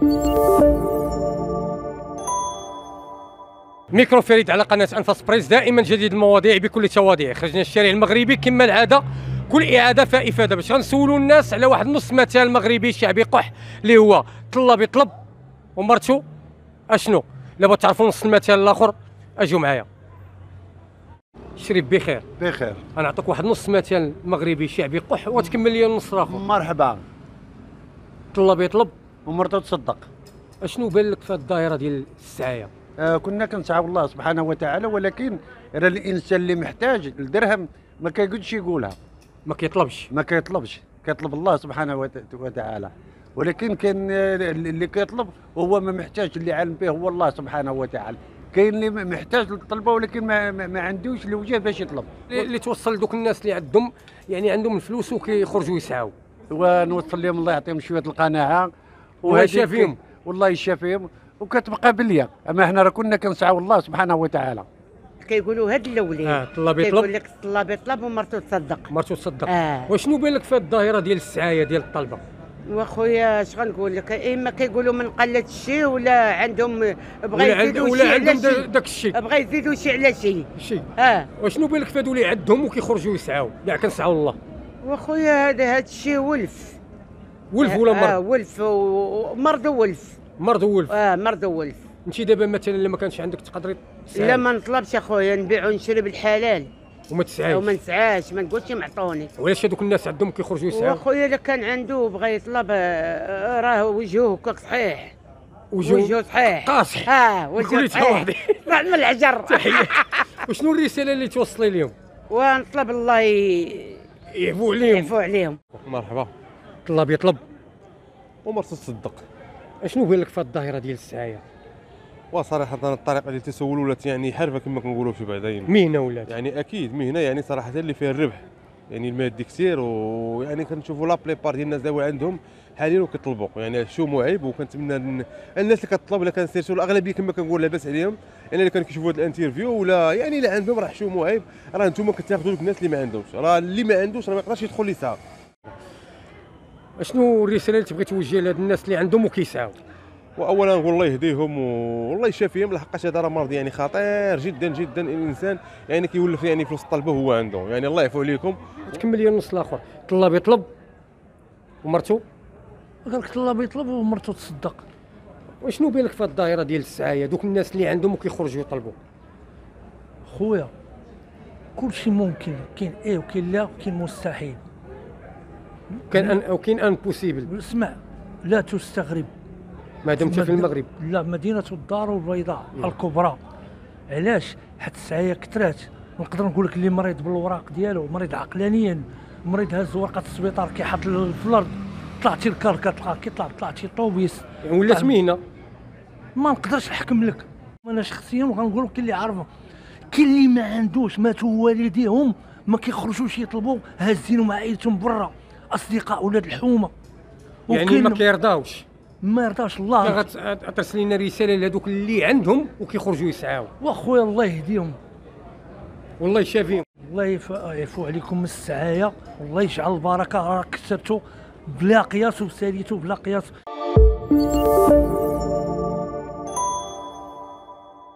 ميكرو فريد على قناة أنفاس بريس، دائما جديد المواضيع بكل تواضيع. خرجنا الشارع المغربي كما العادة، كل إعادة فإفادة باش غنسولوا الناس على واحد نص مثال مغربي شعبي قح اللي هو طلب يطلب ومرتو اشنو. لابد تعرفوا نص المثال الآخر، أجوا معايا. شريف بخير. بخير. أنا نعطيك واحد نص مثال مغربي شعبي قح وتكمل لي النص الآخر. مرحبا. طلب يطلب ومرته تصدق. اشنو بان لك في الظاهرة ديال السعاية؟ كنا كنسعاو الله سبحانه وتعالى، ولكن راه الانسان اللي محتاج الدرهم ما كيقدش يقولها، ما كيطلبش. ما كيطلبش، كيطلب الله سبحانه وتعالى. ولكن كاين اللي كيطلب وهو ما محتاج، اللي عالم به هو الله سبحانه وتعالى. كاين اللي محتاج للطلبه ولكن ما عندوش الوجه باش يطلب. اللي توصل دوك الناس اللي عندهم يعني عندهم الفلوس وكيخرجوا يسعاو، ونوصل لهم الله يعطيهم شويه القناعه ويشافيهم. والله يشافيهم وكتبقى باليا. اما حنا راه كنا كنسعاو الله سبحانه وتعالى. كيقولوا هاد الاولين طلب يطلب، كيقول لك طلب يطلب ومرته تصدق. مرتو تصدق. وشنو بان لك في الظاهره ديال السعايه ديال الطلبه؟ واخويا اش غنقول لك، اما كيقولوا من قله الشيء ولا عندهم بغا يزيدوا شي على شي، داك الشيء بغا يزيدوا شي على شي. وشنو بان لك في هادو اللي عندهم وكيخرجوا يسعاو؟ كاع كنسعاو الله. واخويا هذا الشيء ولف ولا مرض؟ ولف ومرض وولف. مرض وولف. مرض وولف. انت دابا مثلا الا ما كانش عندك تقدري تسعى؟ لا ما نطلبش اخويا، نبيع ونشري بالحلال وما تسعاش. ما نقولش معطوني. وعلاش هذوك الناس عندهم كيخرجوا يسعاو؟ واخويا الا كان عنده بغى يطلب راه وجهه هكاك صحيح، وجهه صحيح قاصح. وجهه صحيح طلع من العجر. تحيه. وشنو الرساله اللي توصلي لهم؟ ونطلب الله يعفو عليهم. مرحبا. طلب يطلب ومرته تصدق. اشنو بان لك في الظاهره ديال السعايه؟ وصراحه الطريقه اللي تسول ولات يعني حرفه كما كنقولوا في بعضين. مهنه ولات يعني اكيد مهنه، يعني صراحه اللي فيها الربح يعني المادي كثير، ويعني كنشوفوا لا بليبار ديال الناس دابا عندهم حاليا وكيطلبوا. يعني شو معيب، وكنتمنى الناس اللي كتطلب، الا كان سيرتو الاغلبيه كما كنقول لاباس عليهم، يعني اللي كانوا كيشوفوا هذا الانترفيو ولا يعني اللي عندهم راه شو معيب، راه نتوما كتاخذوا دوك الناس اللي ما عندهمش، راه اللي ما عندوش راه ما يقدرش يدخل يسعى. اشنو الرساله اللي تبغي توجهها لهاد الناس اللي عندهم وكيسعاو؟ واولا نقول الله يهديهم والله يشافيهم، لحقاش هذا راه مرض يعني خطير جدا جدا. الانسان يعني كيولف يعني فلوس الطلبه هو عنده، يعني الله يعفو عليكم. تكمل لي النص الاخر. طلب يطلب ومرتو، قال لك طلب يطلب ومرته تصدق. وشنو بان لك في الظاهره ديال السعايه، دوك الناس اللي عندهم وكيخرجوا يطلبوا؟ خويا كلشي ممكن، كاين وكاين لا وكاين مستحيل، وكاين ان بوسيبل. اسمع، لا تستغرب ما دمت في المغرب. لا، مدينه الدار البيضاء الكبرى. علاش؟ حيت السعايه كثرات. نقدر نقول لك اللي مريض بالوراق ديالو، مريض عقلانيا، مريض هاز ورقه السبيطار كيحط في الارض، طلعتي الكركه تلقى كيطلع، طلعتي طوبيس، يعني ولات مهنه. ما نقدرش نحكم لك انا شخصيا، وغنقول لك كاين اللي عارفه، كاين اللي ما عندوش، ماتوا والديهم ما كيخرجوش يطلبوا، هازينهم مع عائلتهم برا، اصدقاء ولاد الحومه، يعني ما كيرضاوش. ما يرضاش الله. غترسل لنا رساله لهذوك اللي عندهم وكيخرجوا يسعاو. واخويا الله يهديهم والله يشافيهم. الله يعفو عليكم من السعايه، والله يجعل البركه. راه كسبتوا بلا قياس وساليتوا بلا قياس.